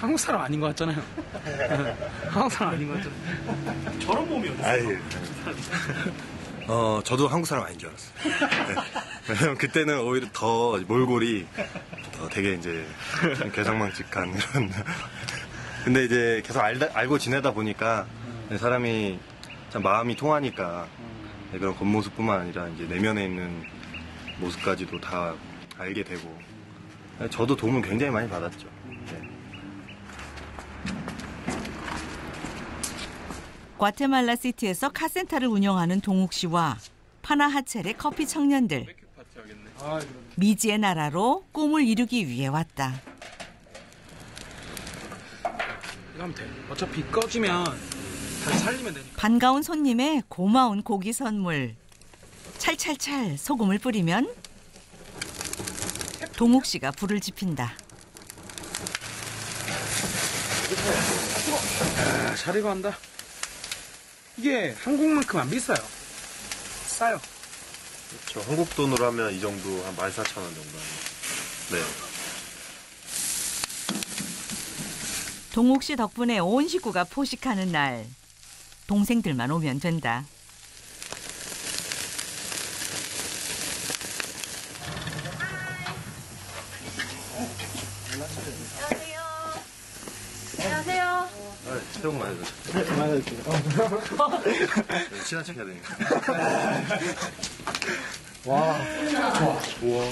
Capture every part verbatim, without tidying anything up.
한국 사람 아닌 것 같잖아요. 한국 사람 아닌 것 같잖아요. 저런 몸이 어딨어? 아예. 어, 저도 한국 사람 아닌 줄 알았어요. 네. 왜냐면 그때는 오히려 더 몰골이 더 되게 이제 괴상망측한 이런. 근데 이제 계속 알, 알고 지내다 보니까 사람이 참 마음이 통하니까 그런 겉모습뿐만 아니라 이제 내면에 있는 모습까지도 다 알게 되고 저도 도움을 굉장히 많이 받았죠. 네. 과테말라 시티에서 카센터를 운영하는 동욱 씨와 파나하첼의 커피 청년들. 미지의 나라로 꿈을 이루기 위해 왔다. 이거 하면 돼. 어차피 꺼지면 다시 살리면 되니까. 반가운 손님의 고마운 고기 선물. 찰찰찰 소금을 뿌리면 동욱 씨가 불을 지핀다. 아, 잘 익어간다. 이게 한국만큼 안 비싸요. 싸요. 그렇죠. 한국 돈으로 하면 이 정도 한 만 사천 원 정도. 네. 동욱 씨 덕분에 온 식구가 포식하는 날. 동생들만 오면 된다. 안녕하세요. 아, 새해 복 많이 받으세요. 네, 많이 받으세요. 친한 척 해야 되니까. 와, 좋아. 우와.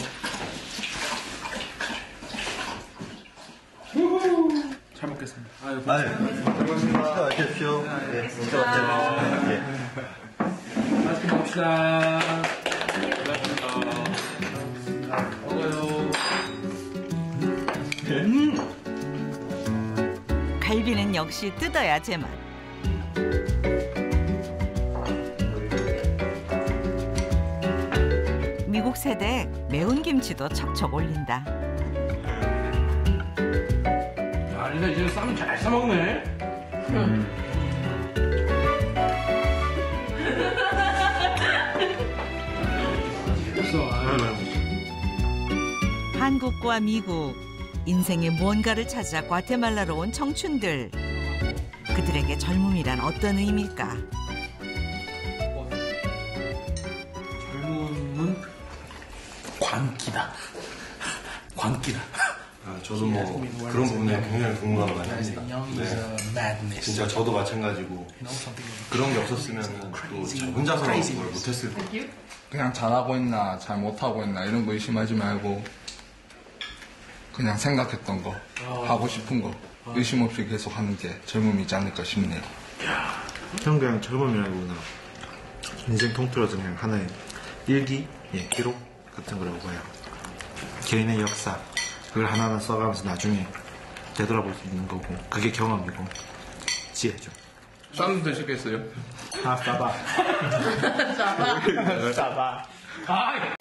잘 먹겠습니다. 아유, 고맙습니다. 맛있십시오. 네, 진짜 맛있습니다. 네. 맛있게 먹읍시다. 고맙습니다. 먹어요. 음. 갈비는 역시 뜯어야 제맛. 미국 세대 매운 김치도 척척 올린다. 야, 리사 이제 쌈 잘 싸먹네. 음. 한국과 미국, 인생의 무언가를 찾아 과테말라로 온 청춘들. 그들에게 젊음이란 어떤 의미일까? 젊음은 광기다. 광기다. 아, 저도 뭐 그런 부분에 굉장히 궁금한 많이 합니다. 네. 진짜 저도 마찬가지고 그런 게 없었으면 또 저 혼자서 뭘 못했을 거예요. 그냥 잘하고 있나 잘 못하고 있나 이런 거 의심하지 말고 그냥 생각했던 거 하고 싶은 거 의심 없이 계속 하는 게 젊음이지 않을까 싶네요. 형 그냥 젊음이라기보다 인생 통틀어서 그냥 하나의 일기, 예, 기록 같은 거라고 봐요. 개인의 역사 그걸 하나하나 써가면서 나중에 되돌아볼 수 있는 거고 그게 경험이고 지혜죠. 쌈 드시겠어요? 아, 싸봐. 싸봐. 싸봐. 아,